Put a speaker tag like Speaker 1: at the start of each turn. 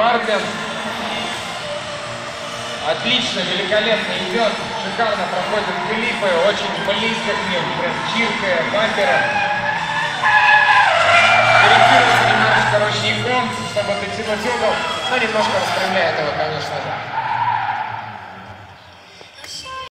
Speaker 1: Марлен. Отлично, великолепно идет, шикарно проходят клипы, очень близко к ним, прям чиркая бампером. Корректируется немножечко ручником, чтобы дотянуть угол, но немножко распрямляет его, конечно же.